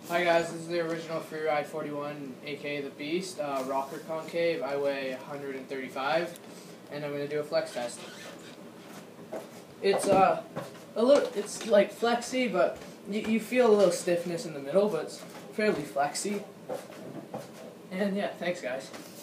Hi guys, this is the original Freeride 41, aka the Beast, rocker concave. I weigh 135, and I'm gonna do a flex test. It's it's like flexy, but you feel a little stiffness in the middle, but it's fairly flexy. And yeah, thanks guys.